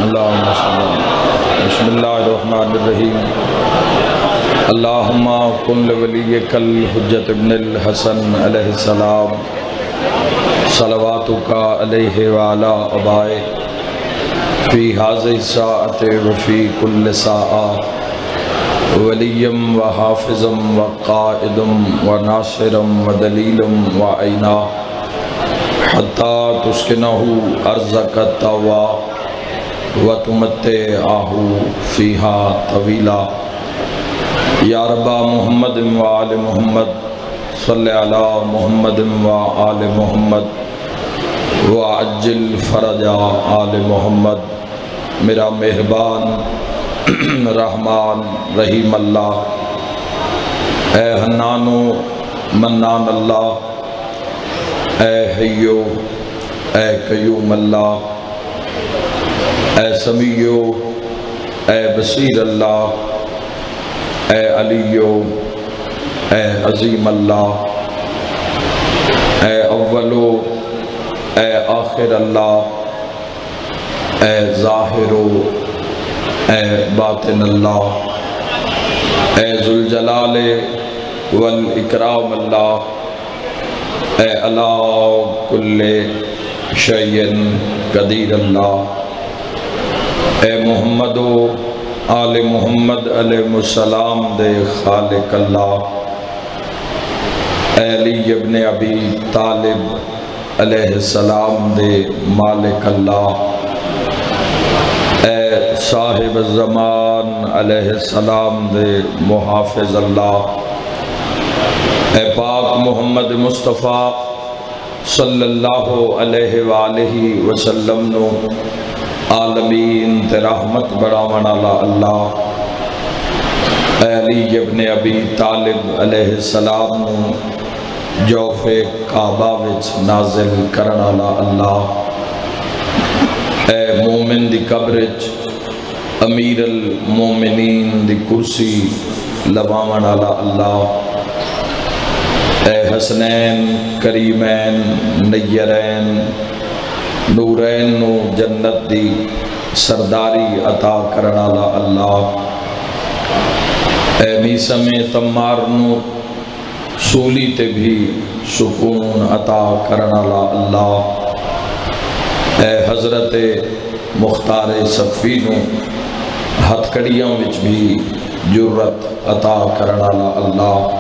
اللہم صلی اللہ بسم اللہ الرحمن الرحیم اللہم کن لولیک الحجت ابن الحسن علیہ السلام صلواتک علیہ وعلا ابائے فی حاضر الساعت وفی کل ساعہ ولیم و حافظم و قائدم و ناصرم و دلیلم و عینا حتی تسکنہو ارزک التوا و تمتعہو فیہا طویلا یا ربا محمد و آل محمد صلی علی محمد و آل محمد و عجل فرج آل محمد میرا مہربان رحمان رحیم اللہ اے حنان و منان اللہ اے حیو اے قیوم اللہ اے سمیع اے بصیر اللہ اے علیو اے عظیم اللہ اے اولو اے آخر اللہ اے ظاہرو اے باطن اللہ اے ذوالجلال والاکرام اللہ اے علا کل شیء قدیر اللہ اے محمد و آل محمد علیہ السلام دے خالق اللہ اے علی ابن ابی طالب علیہ السلام دے مالک اللہ اے صاحب الزمان علیہ السلام دے محافظ اللہ اے پاک محمد مصطفیٰ صلی اللہ علیہ وآلہ وسلم نو عالمین تے رحمت بڑھاون والا اللہ اے علی ابن ابی طالب علیہ السلام نو جوف کعبہ وچ نازل کرن والا اللہ اے مومن دی قبر وچ امیر المومنین دی کرسی لواون والا اللہ اے حسنین کریمین نیرین نورین نو جنت دی سرداری عطا کرنا اللہ اے میسم تمار نو سولی تے بھی سکون عطا کرنا اللہ اے حضرت مختار صفی نو ہتھ کڑیاں وچ بھی جرت عطا کرنا اللہ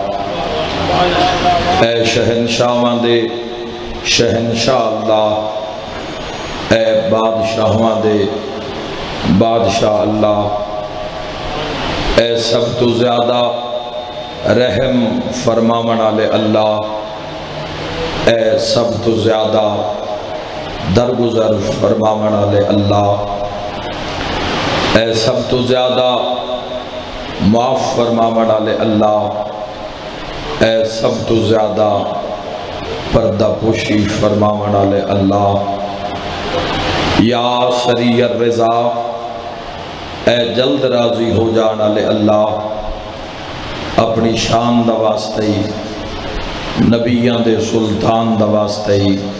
اے شہنشاہاں دے شہنشاہ اللہ اے بادشاہاں دے بادشاہ اللہ اے سب تو زیادہ رحم فرماون والے اللہ اے سب تو زیادہ درگزر فرماون والے اللہ اے سب تو زیادہ معاف فرماون والے اللہ اے سب تو زیادہ پردہ پوشی فرماون والے اللہ یا سریع الرضا اے جلد راضی ہو جانا لے اللہ اپنی شان دا واسطے نبیان دے سلطان دا واسطے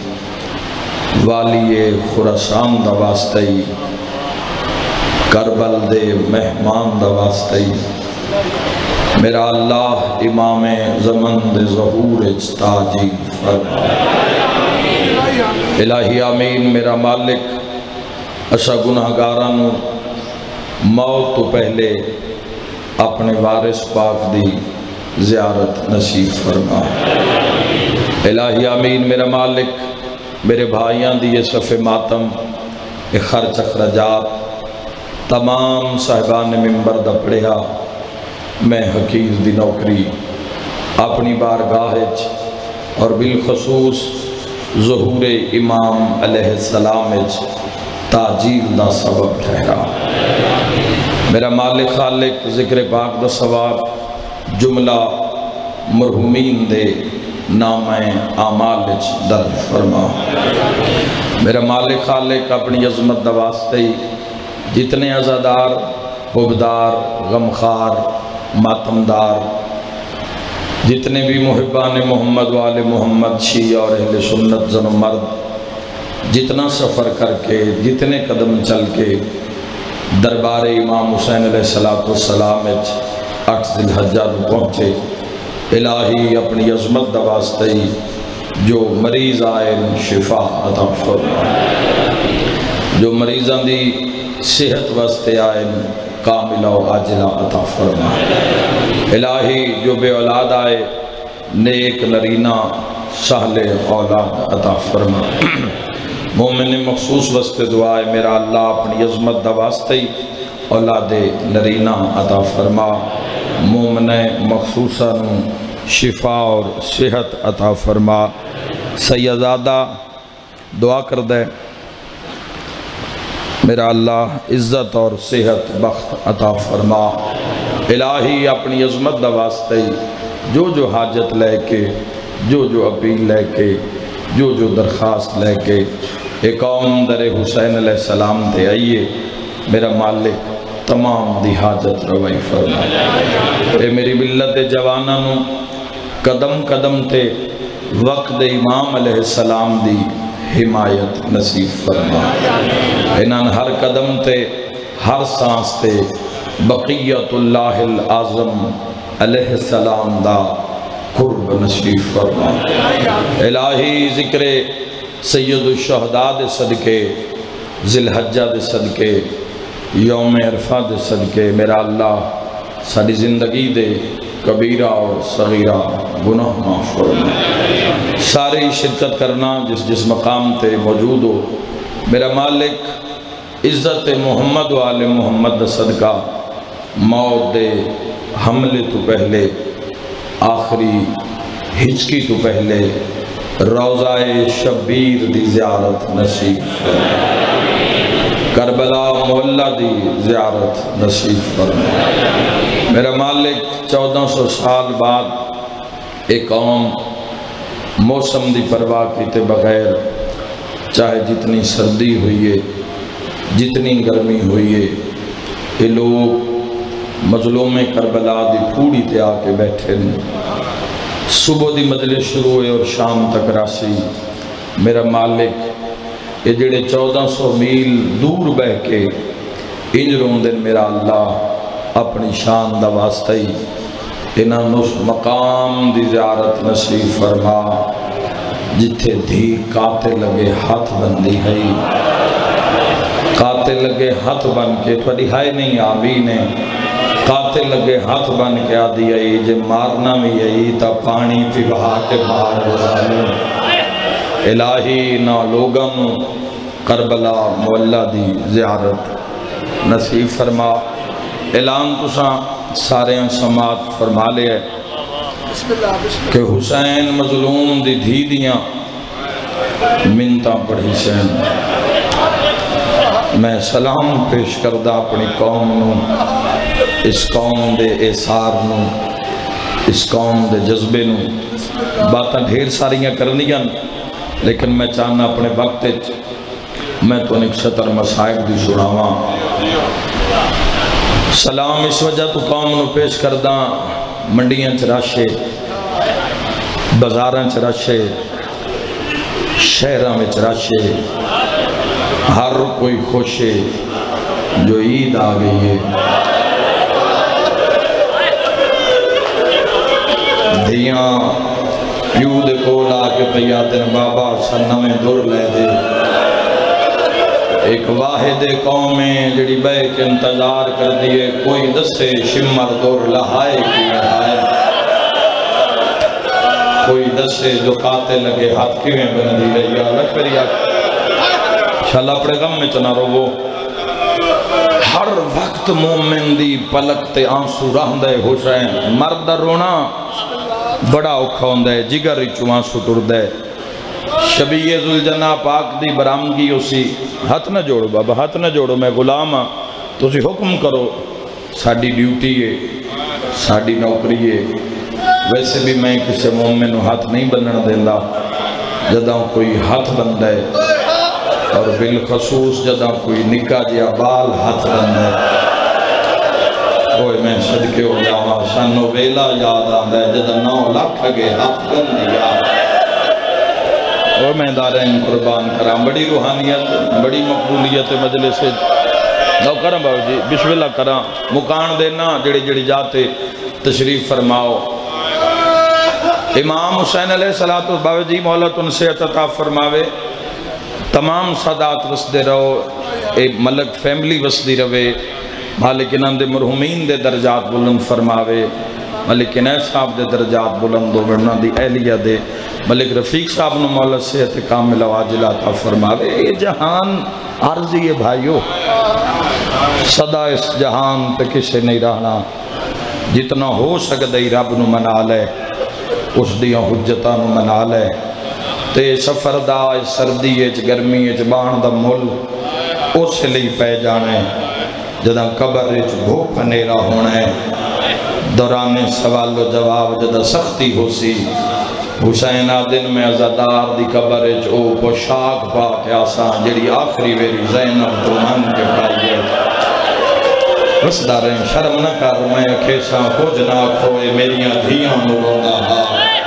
والی خراسان دا واسطے کربل دے مہمان دا واسطے میرا اللہ امام زمن دے ظہور اجتاجی فرما الہی آمین میرا مالک اسا گناہگارانو موت تو پہلے اپنے وارث پاک دی زیارت نصیب فرما الہی آمین میرا مالک میرے بھائیاں دی یہ صف ماتم خرچ اخراجات تمام صاحبان ممبر دا پڑھیا میں حقیر دی نوکری اپنی بارگاہ اور بالخصوص ظہور امام علیہ السلام تاجیل دا سبب ٹھہرا میرا مالک خالق ذکر پاک دا ثواب جملہ مرحومین دے نام اعمال درج فرما میرا مالک خالق اپنی عظمت دا واسطے جتنے عزادار حبدار غمخار ماتمدار جتنے بھی محبان محمد وآل محمد شیعہ اور اہل سنت زن و مرد جتنا سفر کر کے جتنے قدم چل کے دربار امام حسین علیہ السلام 8 ذی الحجہ نو پہنچے۔ الہی اپنی عظمت دا واسطے جو مریض آئے شفا عطا فرما، جو مریضاں دی صحت واسطے آئے کاملہ و عاجلہ عطا فرما۔ الہی جو بے اولاد آئے نیک نرینہ صالح اولاد عطا فرما۔ مومن مخصوص واسطے دعا ہے میرا اللہ اپنی عظمت دا واسطے اولاد نرینہ عطا فرما۔ مومن مخصوصاً شفا اور صحت عطا فرما۔ سیدزادہ دعا کر دے میرا اللہ عزت اور صحت بخت عطا فرما۔ الہی اپنی عظمت دا واسطے جو حاجت لے کے جو اپیل لے کے جو درخواست لے کے ایک قوم در حسین علیہ السلام دے آئیے میرا مالک تمام دی حاجت روائی فرما۔ اے میری ملت جوانہ نو قدم قدم تے وقت امام علیہ السلام دی حمایت نصیب فرما۔ انہاں ہر قدم تے ہر سانس تے بقیت اللہ العظم علیہ السلام دا قرب نصیب فرما۔ الہی ذکر سید الشہداء دے صدقے ذی الحجہ دے صدقے یوم عرفہ دے صدقے میرا اللہ ساری زندگی دے کبیرہ اور صغیرہ گناہ معاف فرما۔ ساری شرکت کرنا جس مقام تے موجود ہو میرا مالک عزت محمد و آل محمد دا صدقہ موت دے حملے تو پہلے آخری ہچکی تو پہلے روضہ شبیر دی زیارت نصیب فرما۔ کربلا مولا دی زیارت نصیب فرما۔ میرا مالک 1400 سال بعد ایک قوم موسم دی پرواہ کیتے بغیر چاہے جتنی سردی ہوئی ہے جتنی گرمی ہوئی ہے یہ لوگ مظلوم کربلا دی پھوڑی تے آ کے بیٹھے صبح دی مجلس شروع ہوئے اور شام تک راسی میرا مالک یہ جڑے 1400 میل دور بہ کے انج روندن میرا اللہ اپنی شان دا واسطہ ہی انہاں نس مقام دی زیارت نصیب فرما جتھے دھی کاتے لگے ہاتھ بندی ہے کاتے لگے ہاتھ بن کے تھوڑی ہائے نہیں آمین ہے کاتے لگے ہاتھ بن کے آدھی آئی جے مارنا بھی آئی تا پانی پی بہا کے باہر ہو جائے۔ الہی نا لوگاں کربلا مولا دی زیارت نصیب فرما۔ اعلان تساں سارے سماعت فرما لے کہ حسین مظلوم دی دھی دیاں منتاں پڑھی سین میں سلام پیش کردہ اپنی قوم نو اس قوم دے احسار نو اس قوم دے جذبے نو باتاں ڈھیر ساریاں کرنیاں لیکن میں چاہنا اپنے وقت میں تو ایک سطر مسائب دی سناواں۔ سلام اس وجہ تو قوم نو پیش کردہ منڈیاں چراشے بازاراں چراشے شہراں میں چراشے ہر کوئی خوش ہے جو عید آ گئی ہے دھیاں پیو دے کول آ کے پیادن بابا سنہ میں دور لے دے ایک واحد قومیں جڑی بے کے انتظار کر دیئے کوئی دسے شمر دور لہائے کی لہائے کوئی دسے جو قاتے لگے ہاتھ کیویں بندی رہی اللہ کری انشاءاللہ اپنے غم میں چنا رو ہر وقت مومن دی پلک تے آنسو رہن دے حسین مرد رونا بڑا اوکھا ہوں دے جگر چوان سٹر دے شبیہ ذوالجنہ پاک دی برامگی اسی ہاتھ نہ جوڑو بابا ہاتھ نہ جوڑو میں غلام ہاں تو اسی حکم کرو ساڑی ڈیوٹی ہے ساڑی نوکری ہے ویسے بھی میں کسی مومن ہاتھ نہیں بننا دینا جدہ کوئی ہاتھ بن دے اور بالخصوص جدہ کوئی نکاح جیا بال ہاتھ بن دے کوئی میں صدقے ہو جاواں شانو ویلا یاد آن دے جدہ 9 لاکھ گے ہاتھ بن دیا اور میں دارین قربان کرام بڑی روحانیت بڑی مقبولیت مجلس لو کرم بابا جی بسم اللہ کرام مکان دینا جڑی جڑی جاتے تشریف فرماؤ امام حسین علیہ الصلوۃ بابا جی مولا تن سے عطا فرماوے تمام سادات وسدے رہو اے ملک فیملی وسدی رہے مالک انہاں دے مرحومین دے درجات بلند فرماوے ملک انیس صاحب دے درجات بلند ہو ورنہ دی اہلیہ دے ملک رفیق صاحب نو مولا صحت کامل واجلہ عطا فرماوے یہ جہان عارضی ہے بھائیو صدا اس جہان پہ کسے نہیں رہنا جتنا ہو سکدے رب نو منا لے اس دیاں حجتاں نو منا لے تے سفر دا سردی اچ گرمی اچ بان دا مل اس لئی پہ جانے جدہ قبر اچ بھوک نیرا ہونا ہے دوران سوال و جواب جدہ سختی ہو سی حسین آدن میں عزادار دی قبر اچ او پوشاک پا کے آسان جڑی آخری ویری زینب تو من کے پائیے بس داریں شرم نہ کر میں کھیساں کچھ نہ کھوئے میریاں دھیاں نوروں دا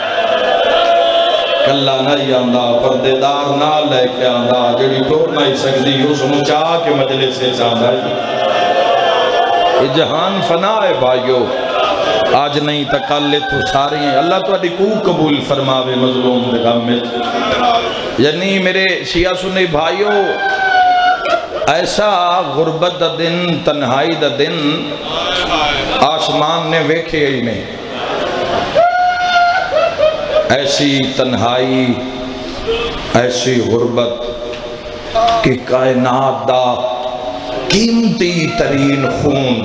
کلا نہیں آندہ پردیدار نہ لے کے آندہ جڑی ٹور نہیں سکتی اس مچا کے مجلس سے چاندہ یہ جہان فنا ہے بھائیو آج نہیں تکالے تو ساری ہیں اللہ تو اڈی کو قبول فرماوے مظلوم دے غم میں یعنی میرے شیعہ سنی بھائیو ایسا غربت دا دن تنہائی دا دن آسمان نے ویکھے ہی نہیں ایسی تنہائی ایسی غربت کہ کائنات دا قیمتی ترین خون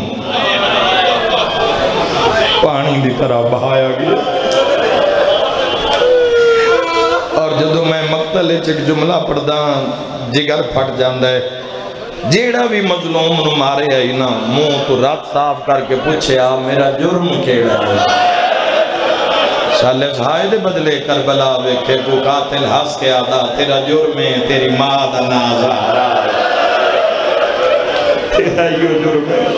پانی دی طرح بہایا گیا اور جدو میں مقتل ایک جملہ پڑھدا جگر پھٹ جاندہ ہے جیڑا بھی مظلوم نو مارے آئی نا منہ تو رات صاف کر کے پوچھے آ میرا جرم کیڑا ہے سالے بھائی دے بدلے کربلا ویکھے کو قاتل ہس کے آدھا تیرا جرم ہے تیری ماں دا نازارہ تیرا یوں جرم ہے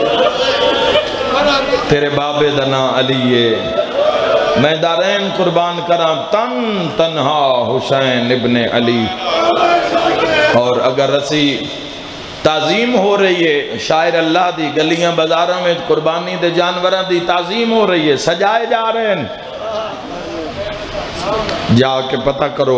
تیرے بابے دا نا علی ہے میں دارین قربان کرا تن تنہا حسین ابن علی اور اگر رسی تعظیم ہو رہی ہے شاعر اللہ دی گلیاں بازاروں میں قربانی دے جانوراں دی تعظیم ہو رہی ہے سجائے جا رہے ہیں جا کے پتہ کرو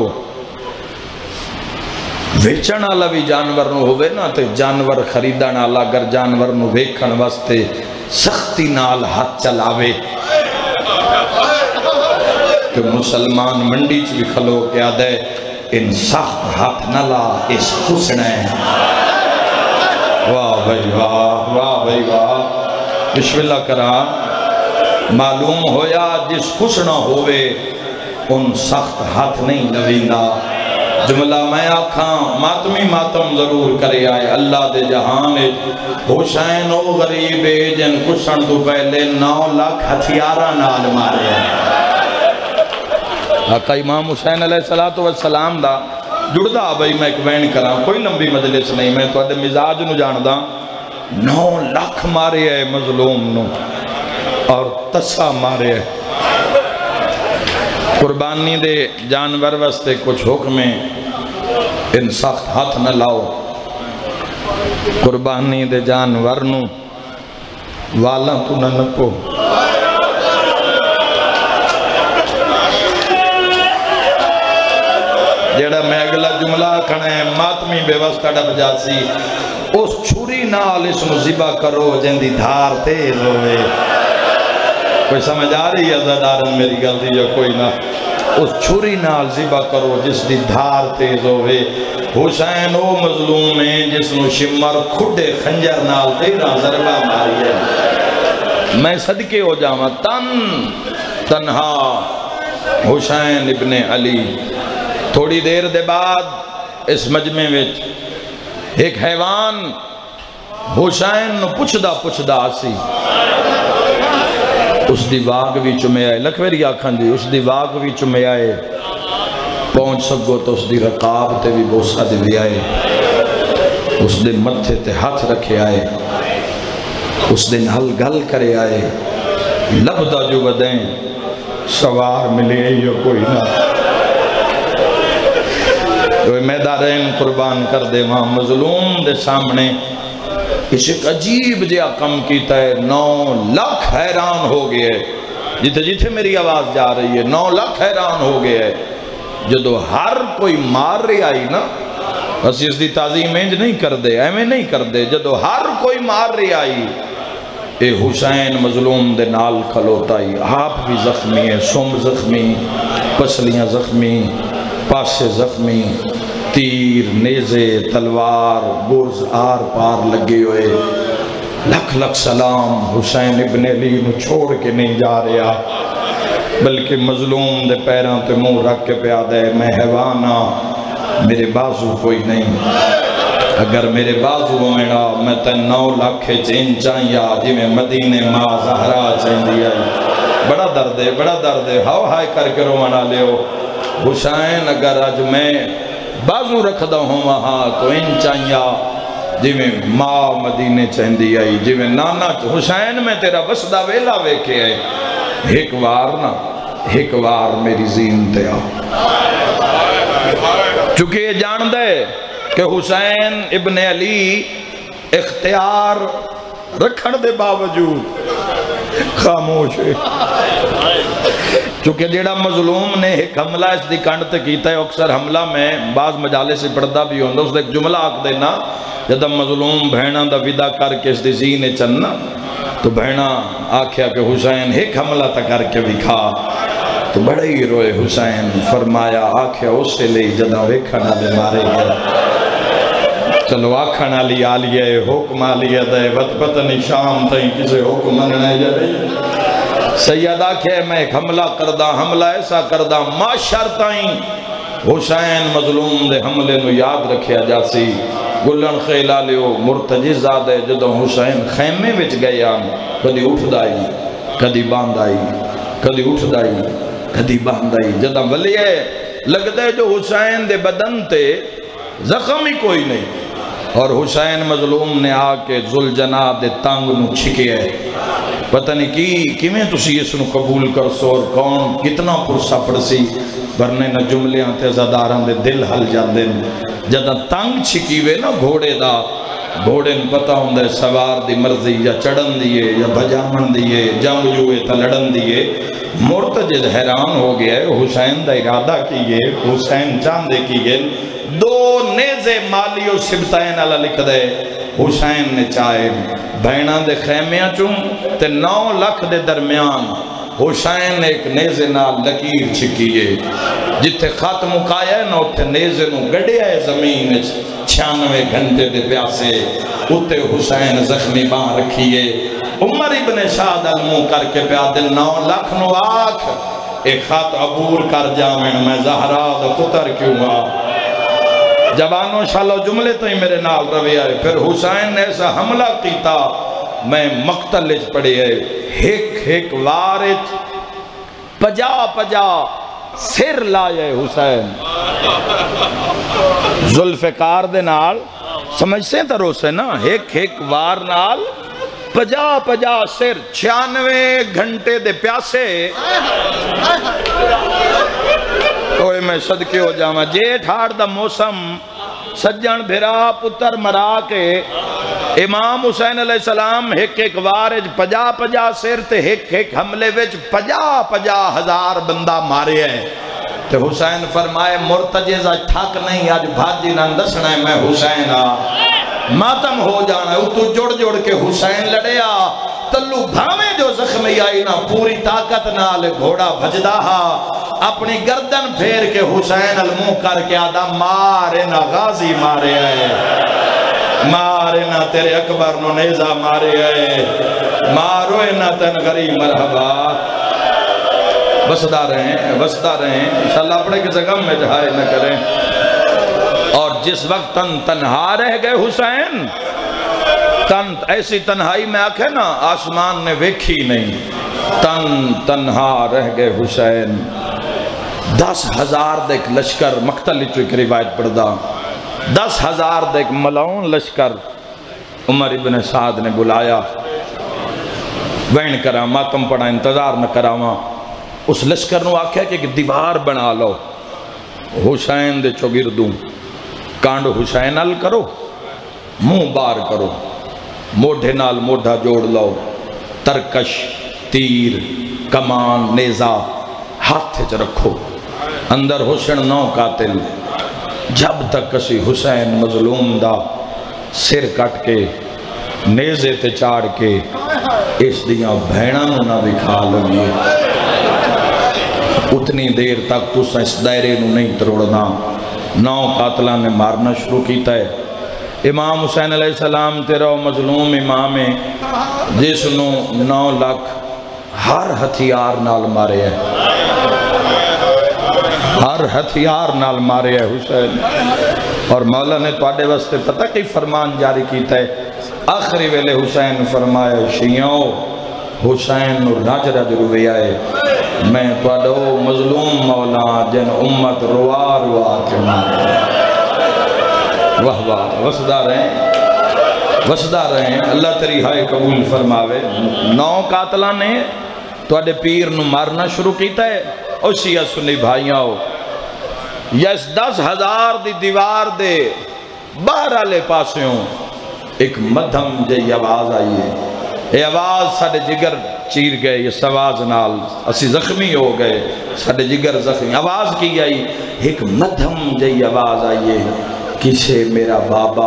ویچن والا بھی جانور نو ہوئے نا تو جانور خریدن والا اگر جانور نو ویکھن واسطے سختی نال ہاتھ چلاوے کہ مسلمان منڈی چ بھی کھلو کے آدھے ان سخت ہاتھ نہ لا اس خسنے واہ بھائی واہ واہ بھائی واہ بسم اللہ کرا معلوم ہویا جس خسنہ ہوئے ان سخت ہاتھ نہیں لویندا جملہ میں آکھاں ماتمی ماتم ضرور کرے آئے اللہ دے جہان حسین او غریب جن کسن تو پہلے 9 لاکھ ہتھیارہ نال مارے آقا امام حسین علیہ السلام دا جڑدا بھئی میں ایک وین کراں کوئی لمبی مجلس نہیں میں تو آدھے مزاج نو جاندہ 9 لاکھ مارے ہے مظلوم نو اور تسا مارے ہے قربانی دے جانور واسطے کچھ حکمیں ان سخت ہاتھ نہ لاؤ قربانی دے جانور نو والا تو نہ نکو جیڑا میں اگلا جملہ کھنے ماتمی بے واسطہ ڈب جاسی اس چھوری نال اس نو ذبح کرو جن دی دھار تیز ہوئے کوئی سمجھ آ رہی ہے عزادارن میری غلطی یا کوئی نہ اس چھوری نال ذبح کرو جس دی دھار تیز ہوئے حسین او مظلوم ہے جس نو شمر کھڑے خنجر نال 13 ضربہ ماری ہے میں صدقے ہو جاواں تنہا حسین ابن علی تھوڑی دیر دے بعد اس مجمع وچ ایک حیوان حسین نو پچھدا آسی اس دی واگ بھی چمے آئے لکھویری آکھاں جی اس دی واگ بھی چمے آئے پہنچ سکو تو اس دی رقاب تے بھی بوسہ دے بھی آئے اس دے متھے تے ہاتھ رکھے آئے اس دن ہل گل کرے آئے لبدہ جو بدیں سوار ملے یا کوئی نہ تو میدارین قربان کر دے وہاں مظلوم دے سامنے اس ایک عجیب جہا کم کیتا ہے، 9 لاکھ حیران ہو گئے، جتھے جتھے میری آواز جا رہی ہے 9 لاکھ حیران ہو گئے۔ جدو ہر کوئی مار رہی آئی نا، اسی اس دی تعظیم انج نہیں کر دے، ایویں نہیں کر دے، جدو ہر کوئی مار رہی آئی، اے حسین مظلوم دے نال کھلوتا ہی، آپ بھی زخمی ہے، سم زخمی، پسلیاں زخمی، پاسے زخمی، تیر، نیزے، تلوار، گرز آر پار لگے ہوئے، لکھ لکھ سلام حسین ابن علی نو چھوڑ کے نہیں جا رہا، بلکہ مظلوم دے پیران تے منہ رکھ کے پیادہ ہے، میں حیوانا، میرے بازو کوئی نہیں، اگر میرے بازو میرا میں تے 9 لاکھ چین چاہیا جی میں مدینے ماں زہرا چین دیا، بڑا درد ہے، بڑا درد ہے، ہاؤ ہائے کر کے رو منا لے ہو حسین، اگر آج میں بازو رکھ دا ہوں وہاں تو ان چاہیا جی میں ماں مدینے چین دیا، جی میں نانا حسین میں تیرا بسدہ ویلا ویکے ہے، ایک وار نا، ایک وار میری زین تے آ، چونکہ یہ جان دے کہ حسین ابن علی اختیار رکھن دے باوجود خاموش ہے، چونکہ جیڑا مظلوم نے ایک حملہ اس دی کنڈ تے کیتا ہے، اکثر حملہ میں بعض مجالے سے پڑھتا بھی ہوندہ، اس نے ایک جملہ آکھ دینا، جدہ مظلوم بہنہ دا ودا کر کے اس دی زینے چننا، تو بہنہ آکھیا کہ حسین ایک حملہ تا کر کے بھی کھا، تو بڑے ہی روئے حسین، فرمایا آکھیا اس سے لئی جدہ ویکھنا دے مارے گیا، چلو آکھنا لی آلیے حکم آلیے دے وقت پتنی شام تھیں کسے حکم مننے جائے، سید آکھے میں ایک حملہ کردہ، حملہ ایسا کردہ، معاشر تائیں حسین مظلوم دے حملے نو یاد رکھیا جاسی، گلن خیلہ لیو مرتجی زادے جدو حسین خیمے وچ گیا، کدی اٹھ دائی، کدی باندھ آئی، کدی اٹھ دائی، کدی باندھ آئی، جدہ ولی ہے لگ دے جو حسین دے بدن تے زخم ہی کوئی نہیں، اور حسین مظلوم نے آکے ذوالجناح دے تانگ نو چھکے ہے، پتہ نہیں کی میں تسی اس نو قبول کر سو اور کون کتنا پرسا پڑسی، ورنے نہ جملیاں تے زداران دے دل حل جاندے، جدہ تانگ چھکیوے نا گھوڑے دا، گھوڑے نے پتہ ہوں دے سوار دی مرضی یا چڑھن دیئے یا بجامن دیئے جنگ جوئے تا لڑن دیئے، مرتجد حیران ہو گیا ہے، حسین دا ارادہ کیے، حسین چاندے کیے، 2 نیزے مالی و سبتائن اللہ لکھ دے، حسین نے چاہے بہنہ دے خیمیاں چون تے 9 لاکھ دے درمیان حسین ایک نیزے نال لکیر چھکیے، جتے خط مکایا ہے نا اتے نیزے نو گڑے آئے زمین 96 گھنٹے دے پیاسے، اتے حسین زخمی باں رکھیے، عمر ابن شاد المو کر کے پیادے 9 لاکھ نو آکھ ایک خط عبور کر جامن میں زہرا دا پتر کیوں گا، جبانوں شالو جملے تو ہی میرے نال روی آئے، پھر حسین نے ایسا حملہ کیتا، میں مقتل اچ پڑے ہے، ایک وارچ 50 سر لائے حسین، ذوالفقار دے نال سمجھ سے ترو سے نا، ایک وار نال 50 سر، 96 گھنٹے دے پیاسے، کوئی میں صدقے ہو جاما، جیٹھ ہاڑ دا موسم، سجن بھرا پتر مرا کے، امام حسین علیہ السلام ایک وارج 50 سر تے ایک حملے وچ 50 ہزار بندہ مارے ہیں، تے حسین فرمائے مرتجز آج تھک نہیں، آج بھاجی نہ دسنا ہے میں حسین ماتم ہو جانا ہے، تو جوڑ کے حسین لڑیا، تلو بھاویں جو زخمی آئی نا پوری طاقت نال گھوڑا بھجدہ اپنی گردن پھیر کے حسین المو کر کے آدھا مارے نا غازی مارے آئے، مارے نا تیرے اکبر نو نیزہ مارے آئے، ماروے نا تن غریب مرحبا، بسدہ رہیں انشاءاللہ اپنے کسی غم میں جہائے نہ کریں۔ اور جس وقت تنہا رہ گئے حسین، ایسی تنہائی میں آکھے نا آسمان نے ویکھی نہیں، تنہا رہ گئے حسین، 10,000 دیکھ لشکر مقتل چوئی روایت پڑھدا، 10,000 دیکھ ملعون لشکر عمر ابن سعد نے بلایا، وین کرا ماتم پڑا انتظار نہ کراواں، اس لشکر نو آکھیا کہ ایک دیوار بنا لو، حسین دے چوگردوں کانڈ حسین ال کرو، منہ بار کرو، موڈے نال موڈا جوڑ لو، ترکش، تیر، کمان، نیزہ ہاتھ چ رکھو، اندر حسن 9 قاتل، جب تک کسی حسین مظلوم دا سر کٹ کے نیزے تے چاڑ کے اس دیاں بھیناں نو نہ دکھا لگیے، اتنی دیر تک تساں اس دائرے نو نہیں تروڑنا۔ 9 قاتلاں نے مارنا شروع کیتا ہے۔ امام حسین علیہ السلام تیرا مظلوم امام ہے جس نو 9 لاکھ ہر ہتھیار نال مارے ہے، ہر ہتھیار نال مارے ہے حسین۔ اور مولا نے تواڈے واسطے پتہ کی فرمان جاری کیتا ہے، آخری ویلے حسین فرمایا شیعوں حسین نو رج رج رویا ہے، میں تواڈو مظلوم مولا جن امت روا روا کے مارے۔ واہ واہ، وسدہ رہیں، اللہ تیری ہائے قبول فرماوے۔ 9 قاتلاں نے تواڈے پیر نو مارنا شروع کیتا ہے۔ او شیعہ سنی بھائیاں ہو، یس 10,000 دی دیوار دے باہر والے پاسوں ایک مدھم جئی آواز آئی ہے، یہ آواز ساڑے جگر چیر گئے، اس آواز نال اسی زخمی ہو گئے، ساڑے جگر زخمی۔ آواز کی آئی، ایک مدھم جئی آواز آئی ہے، کسے میرا بابا۔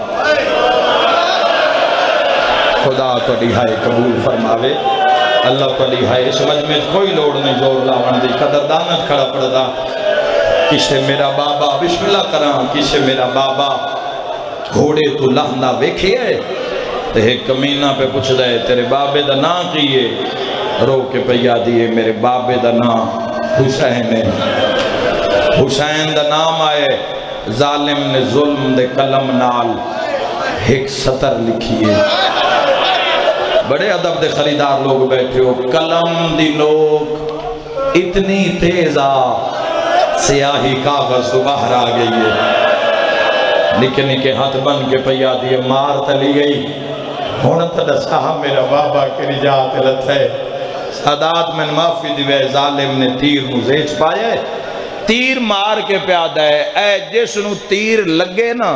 خدا تواڈی ہائے قبول فرماوے، اللہ تواڈی ہائے۔ سمجھ میں کوئی لوڑ نہیں زور لاون دی، قدردانت کھڑا پڑدا، کسے میرا بابا، بسم اللہ کراں، کسے میرا بابا گھوڑے تو لہندا ویکھے ہے، تے ایک کمینہ پہ پوچھ دے تیرے بابے دا نام کیے، رو کے پیا دیئے میرے بابے دا نام حسین ہے، حسین دا نام آئے، ظالم نے ظلم دے قلم نال ایک سطر لکھیے۔ بڑے ادب دے خریدار لوگ بیٹھے ہو، قلم دی نوک اتنی تیزا سیاہی کاغذ تو باہر آ گئی ہے، نکے نکے ہاتھ بن کے پیا دیئے، مار تلی گئی، ہونتا دسا میرا بابا کے نجات لتھے۔ سادات میں معافی دیوے، ظالم نے تیر نو زیچ پائے، تیر مار کے پیادہ ہے، اے جس نو تیر لگے نا۔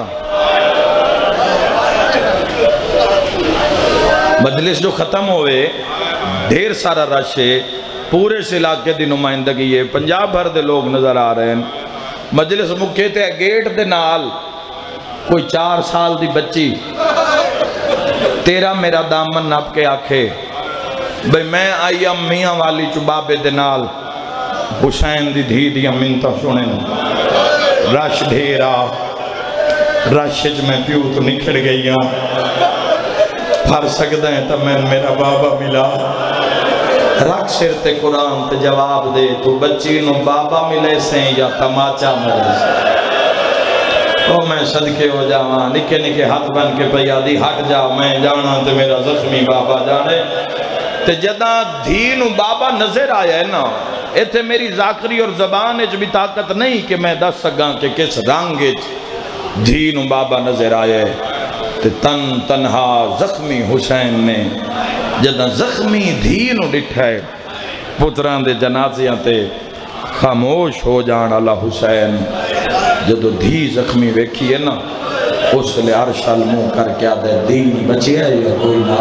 مجلس جو ختم ہوئے، ڈھیر سارا رش ہے، پورے سے علاقے دی نمائندگی ہے، پنجاب بھر دے لوگ نظر آ رہے ہیں۔ مجلس مکھے تے گیٹ دے نال کوئی 4 سال دی بچی تیرا میرا دامن نپ کے آکھے بھئی میں آئیم میاں والی چبابے دے نال حسین دی دھی دیا منتہ سنیں، رش ڈھیرا، رشج میں پیو تو نکھڑ گئیاں، پھر سکتے ہیں تو میں میرا بابا ملا، رکھ سر تے قرآن تے جواب دے، تو بچی نو بابا ملے سے یا تماچا ملے سے۔ او میں صدقے ہو جاواں، نکے نکے ہاتھ بن کے پیا دی، ہٹ جا میں جانا تے میرا زخمی بابا جانے۔ تے جدہ دھی نو بابا نظر آیا ہے نا، ایتھے میری ذاکری اور زبان اچ بھی طاقت نہیں کہ میں دس سکاں کہ کس رنگ اچ دھی نو بابا نظر آیا ہے۔ تے تنہا زخمی حسین نے جدہ زخمی دھی نو ڈٹھا ہے، پتران دے جنازیاں تے خاموش ہو جان اللہ حسین، جدو دھی زخمی ویکھی ہے نا، اس لئے عرش المو کر کے آدھے دین بچی ہے یا کوئی نہ۔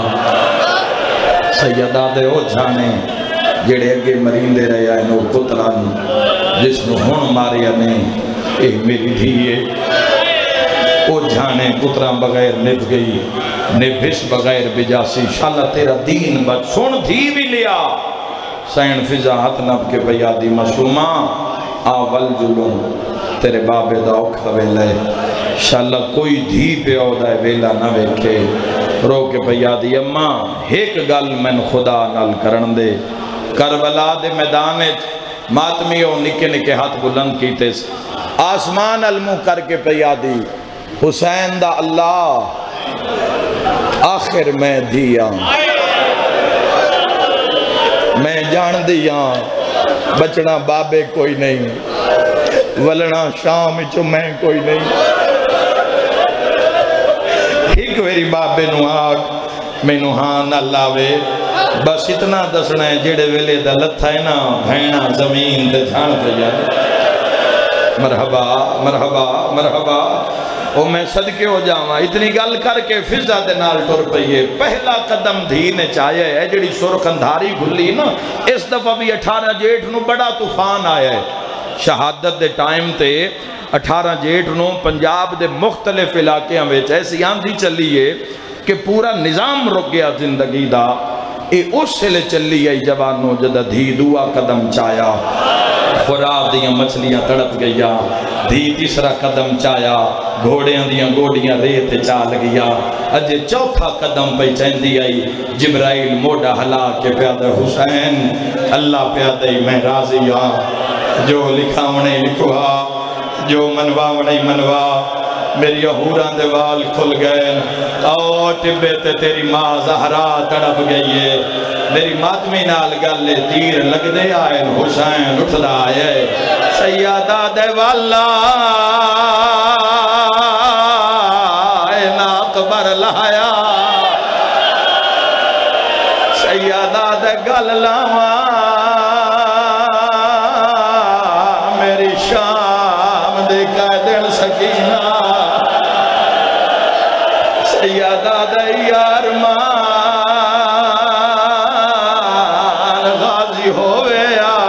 سیدہ دے او جانے جڑے اگے مرین دے رہے آئے نو پتران جس نو ہون ماریا نہیں، اے میری دھی ہے، او جانے پتران بغیر نب گئی، نبھس بغیر بجاسی، شاللہ تیرا دین بچ سن دھی بھی لیا۔ سین فضا ہاتھ نب کے بیادی مسومہ آول جلوں تیرے بابے دا اوکھا ویلے، شاللہ کوئی دھی پہ عودہ ویلہ نہ ویکھے، رو کے بیادی اماں ایک گل من خدا نال کرن دے۔ کربلا دے میدانے ماتمیوں نکے نکے ہاتھ بلند کیتے، آسمان علمو کر کے پیادی حسین دا اللہ آخر میں دیا، میں جان دیا بچنا بابے کوئی نہیں، ولنا شام چو میں کوئی نہیں۔ ایک ویری بابے نو آگ میں نو ہاں نہ لاوے، بس اتنا دسنا ہے جڑے ویلے دا لتھا ہے نا بھینا زمین دے جھان پہ جائے۔ مرحبا مرحبا مرحبا، او میں صدقے ہو جاواں اتنی گل کر کے فضا دے نال ٹر پئیے پہلا قدم دھی نے چاہیا ہے جڑی سرخ اندھاری گھلی نا اس دفعہ بھی 18 جیٹھ نو بڑا طوفان آیا ہے شہادت دے ٹائم تے 18 جیٹھ نو پنجاب دے مختلف علاقیاں وچ ایسی آندھی چلی ہے کہ پورا نظام رک گیا زندگی دا اے اس لئے چلی ہے جوانوں جدہ دھی دعا قدم چایا خوراک دیاں مچھلیاں تڑپ گیا دھی تیسرا قدم چایا گھوڑیاں دیاں گوڑیاں ریت چال گیا اجے چوتھا قدم پہ چیندی آئی جبرائیل موڑا حلا کے پیادہ حسین اللہ پیادہ میں راضی ہاں جو لکھا منہ لکھوا جو منوا منہ منوا میری احوران دے وال کھل گئے او ٹبے تے تیری ماں زہرا تڑپ گئی ہے میری ماتمی نال گلے تیر لگ دے آئے حسین اٹھ دا آئے سیادہ دے والا اکبر لایا سیادہ دے گل لاوا میری شام دے قیدن سکینہ سیادہ دے یارمان غازی ہوئے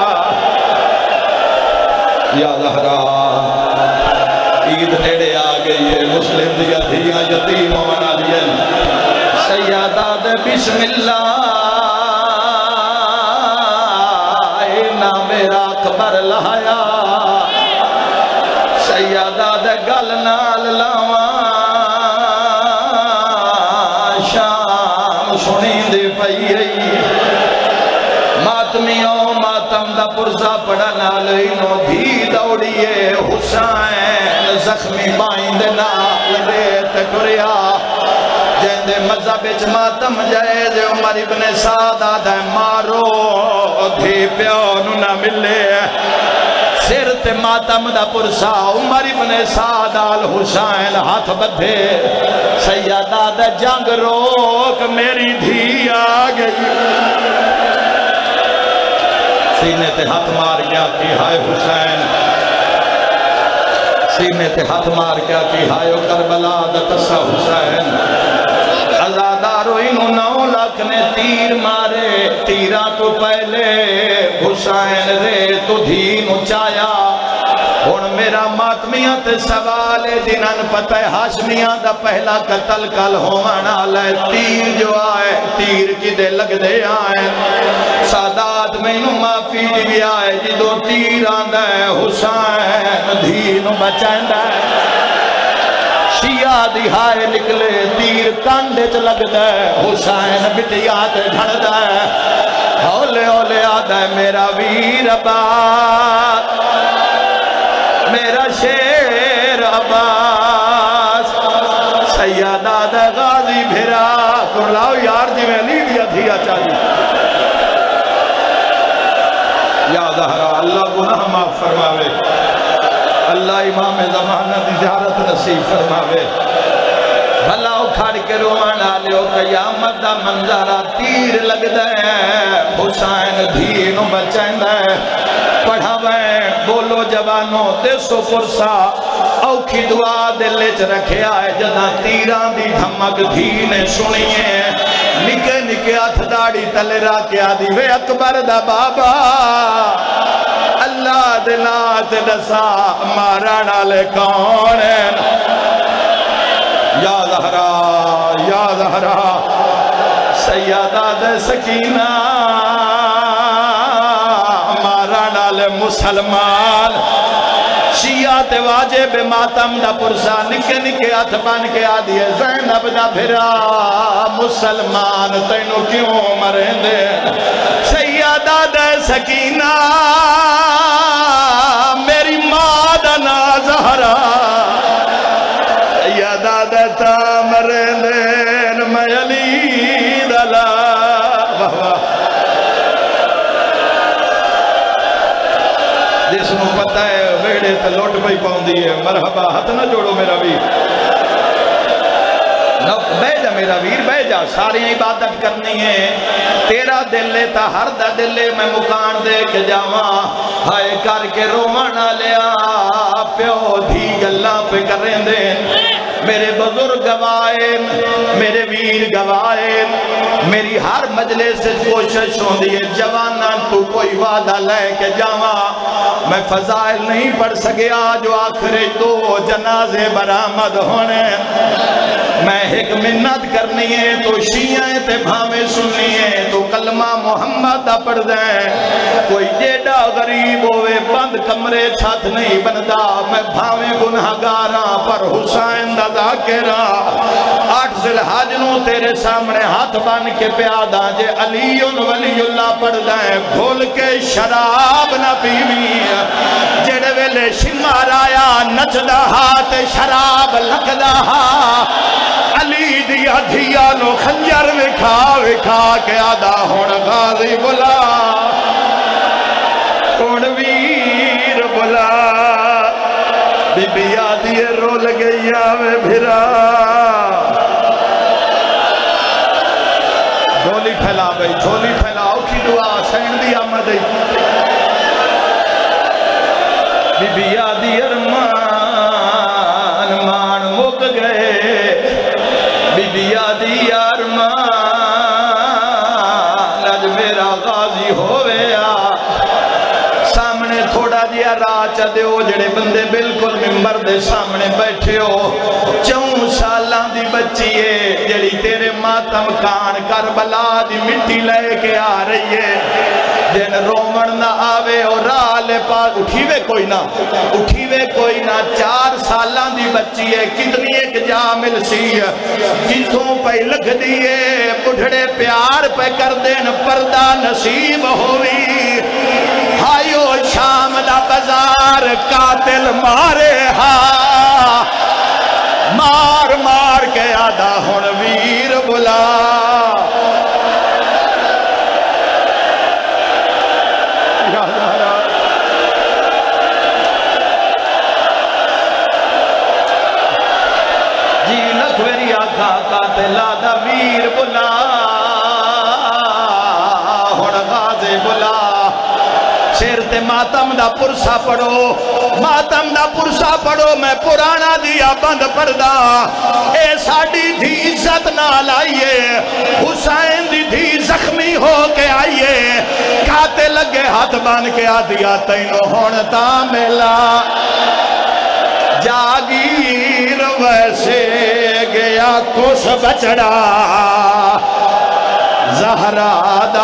یا زہرا عید نیڑے آ گئی ہے مسلم دیا دھیاں یتیم منا لیا سیادہ دے بسم اللہ اینا میرا اکبر لایا سیادہ دے گل نال لاواں سنی دے پئی ماتمیوں ماتم دا پرزا پڑا نالوی نو دھی دوڑیے حسین زخمی بائیں دے نال ریت کریا جیندے مذہب اچ ماتم جائے دے عمر ابن سعدہ دے مارو دھی پیونو نہ ملے سر تے ماتم دا پرسا عمر ابن سعد الحسین ہاتھ بدھے سیادہ دا جنگ روک میری دھی آ گئی سینے تے ہاتھ مار گیا کی ہائے حسین سینے تے ہاتھ مار گیا کی ہائے کربلا دا تسا حسین ازادارو انہوں 9 لاکھ نے تیر مارے تیرہ تو پہلے حسین رے تو دھینو چایا ہون میرا ماتمیاں تے سوال ہے جنہاں پتہ ہے ہاشمیاں دا پہلا قتل کل ہونا لائے تیر جو آئے تیر کی دے لگ دے آئے سادات میں انہوں معافی دی آئے جی دو تیر آندہ ہے حسین دھینو بچائیں ہے شیعہ دہائے نکلے تیر کانڈے چ لگ دے حسین بٹیات ڈھڑ دے ہولے ہولے آدھا ہے میرا ویر عباس میرا شیر عباس سیادہ دے غازی بھرا تو لاؤ یار جی میں لی دیا دھیا چاہیے یا زہرا اللہ گناہ معاف فرماوے اللہ امام زمانہ دی زیارت نصیب فرماوے بھلا اکھاڑ کے روان آلیو قیامت دا منظرہ تیر لگ دے حسین دھینو بچائیں دے پڑھاویں بولو جوانوں دیسو پرسا اوکھی دعا دلے چ رکھے آئے جدہ تیران دی دھمک دھینے سنیے نکے نکے ہاتھ داڑی تلے راکے آدھی وے اکبر دا بابا اللہ دلات دسا مارانا لے کونین یا زہرا سیادہ دے سکینہ مارانا لے مسلمان شیعہ تے واجب ماتم دا پرسا نکے نکے ہاتھ بن کے آدھیے زینب دا بھرا مسلمان تینو کیوں مریں دے سیادہ دے سکینہ میری ماں دا نا زہرا سیادہ دے تا مریں دین میں علی دلا جس نو پتہ ہے ویڑے تے لوٹ بھائی پاؤں دیئے مرحبا ہاتھ نہ جوڑو میرا ویر بے جا میرا ویر بے جا ساری عبادت کرنی ہے تیرا دل لیتا ہر دا دل لے میں مکان دے کے جاواں ہائے کر کے رومانہ لیا باپ پیو دھی گلاں پہ کریں دیں میرے بزرگ گوائن میرے ویر گوائن میری ہر مجلس سے کوشش ہوندی ہے جوانا تو کوئی وعدہ لے کے جاواں میں فضائل نہیں پڑھ سکیا جو آخری دو جنازے برآمد ہونے میں ایک منت کرنی ہے تو شیعہ تے بھامے سننی ہے تو کلمہ محمد دا پڑھ دیں کوئی جیڑا غریب ہوئے بند کمرے چھت نہیں بندا میں بھامے گناہگاراں پر حسین دا ذاکرہ 8 ذی الحج نو تیرے سامنے ہاتھ بن کے پیادا جے علی ولی اللہ پڑھ دیں بھول کے شراب نہ پیوی جڑے ویلے شمار آیا نچدا ہاتھ شراب لکدا علی دیا دھیا نو خنجر وکھا کے آدھا ہون غازی بلا ہون ویر بلا بی بی آدھی رول گئی آوے بھرا جھولی پھیلا بھئی جھولی پھیلا اوکھی دعا سین دی آمد بی بی آدھی ارمان مان مک گئے بی بی آدھی ارمان اج میرا غازی ہویا سامنے تھوڑا جیا راہ چا دیو جڑے بندے بالکل ممبر دے سامنے بیٹھے ہو 4 سالاں دی بچی ہے جڑی تیرے ماتم کان کربلا دی مٹی لے کے آ رہی ہے جن رومن نہ آوے اور آلے پاس اٹھیوے کوئی نہ 4 سالاں دی بچی ہے کتنی ایک جا مل سی جتوں پہ لکھ دیئے بڑھڑے پیار پہ کر دین پردہ نصیب ہوئی ہائیو شام دا بازار قاتل مارے مار مار کے آدھا ہون ویر بلا جی لکھوری آقا قاتل آدھا ویر بلا ہون غازی بلا شیر تے ماتم دا پرسا پڑھو میں پرانا دیا بند پردہ اے ساڑی دھی عزت نہ لائیے حسین دی دھی زخمی ہو کے آئیے کھاتے لگے ہاتھ بان کے آدھیا تینوں ہونتا ملا جاگیر ویسے گیا کس بچڑا زہرا دا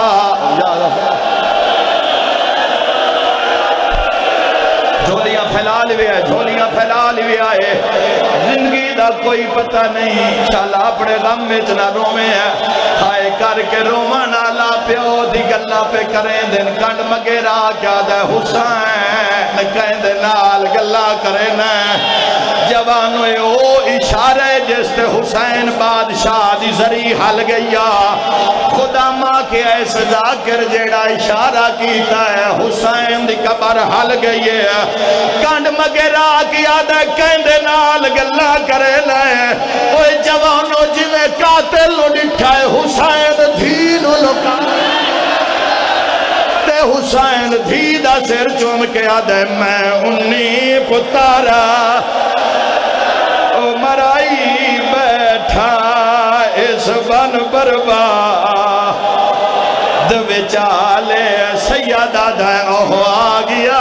جھولیاں پھیلا لیوے آئے زندگی دا کوئی پتہ نہیں شالا اپنے غم میں اتنا رومے ہیں ہائے کر کے رومن آلا پیو دی گلہ پہ کریں دن کنڈ مگیرہ کیا دے حسین کہیں دے نال گلہ کریں جوانوے او اشارے جس تے حسین بادشاہ دی ذریع حل گیا خدا ماں کے ایسے ذاکر جیڑا اشارہ کیتا ہے حسین دی قبر حل گئی ہے کنڈ مگیرہ کیا دے کہندے نال گلہ کرے لائے اوہ جوانو جی میں قاتل نو ڈٹھائے حسین دھینو لکا تے حسین دھیدہ سر چوم کے آدھے میں 19 پتارا او مرائی بیٹھا اس بن بربا دوے چالے سیدہ دے اوہ آگیا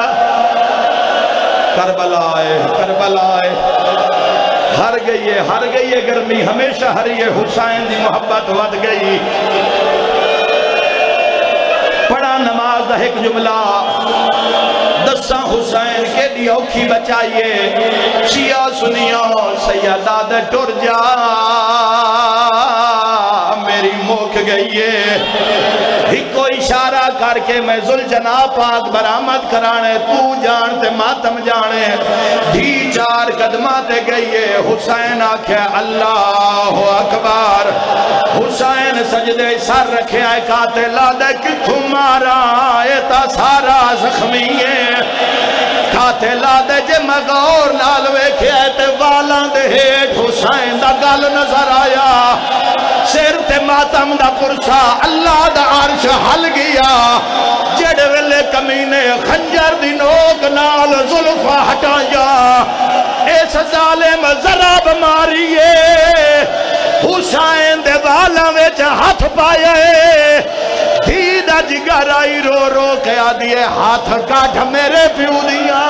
کربلائے ہر گئی ہے گرمی ہمیشہ ہری ہے حسین دی محبت ود گئی پڑھا نماز دا ایک جملہ دساں حسین کے دی اوکھی بچائیے شیعہ سنیوں سیدہ دے ٹر جا میری موک گئی ہے ہکو اشارہ کر کے میں ذوالجنا پاک برآمد کرانے تو جانتے ماتم جانے دھی 4 قدماتے گئی ہے حسین آکھے اللہ اکبر حسین سجدے سر رکھے آئے قاتل آدھے کہ تمہارا ایتا سارا زخمی ہے قاتل آدھے جے مغور لالوے کھے تے والان دے ہیٹ حسین دا گل نظر آیا سے سر تے ماتم دا پرسا اللہ دا عرش ہل گیا جڑے ویلے کمینے خنجر دی نوک نال زلفہ ہٹایا اس ظالم ضرب ماریے حسین دے والاں وچ ہاتھ پائے دھیدہ جگر آئی رو رو کے آدھیے ہاتھ کاٹھ میرے پیو دیا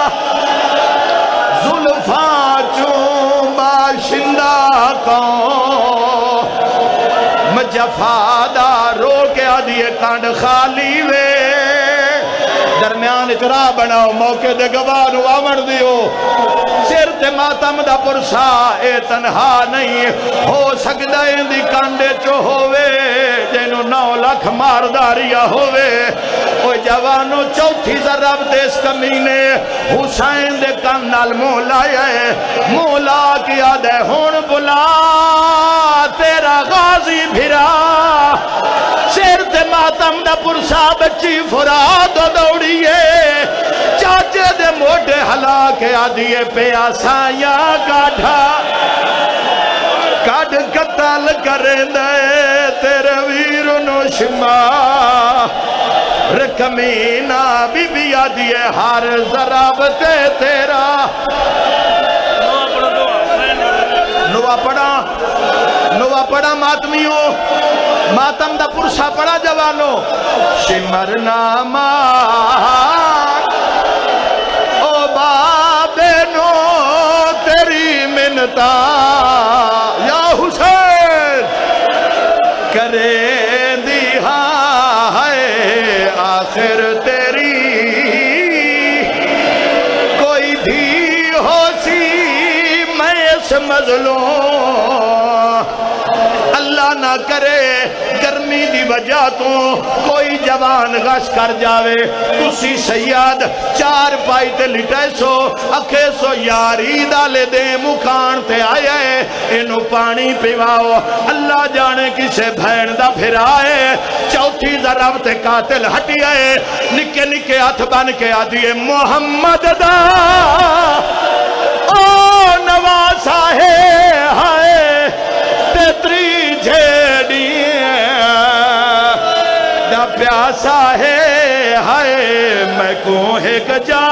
زلفاں چون باشندہ کون مجفادہ رو کے آدھیے کانڈ خالی وے درمیان اترا بناؤ موقع دے گواہ نو آمر دیو سر تے ماتم دا پرسا اے تنہا نہیں ہو سکتا ہے دی کانڈے چو ہوئے جنو 9 لاکھ مارداریا ہوئے اوہ جوانو چوتھی ضرب دیس کمینے حسین دے کانال مولا ہے مولا کیا دے ہون بلا تیرا غازی بھرا سر تے ماتم دا پرسا بچی فراد دوڑیے چاچے دے موٹے ہلا کے آدھیے پیاسا یا کاٹھا کاٹ قتل کریں دے تیرے ویرنو شما رکمینہ بی بی آدھیے ہر ضرب تے تیرا نوہ پڑا ماتمیوں ماتم دا پرسا پڑا جوانو شمر نامان او بابے نو تیری منتا یا حسین کریں دی ہائے آخر تیری کوئی بھی ہو سی میں اس مظلوم اللہ نہ کرے گرمی دی وجہ تو کوئی جوان غش کر جاوے تسی سیاد 4 پائی تے لٹے سو اکھے سو یاری دالے دے مکان تے آئے انہوں پانی پیواؤ اللہ جانے کسے بھین دا پھرائے چوتھی ضرب تے قاتل ہٹی آئے نکے نکے ہاتھ بن کے آدھیے محمد دا او نواسا ہے ہائے تیتری جھیڑی دا پیاسا ہے ہائے میں کوہ کا جا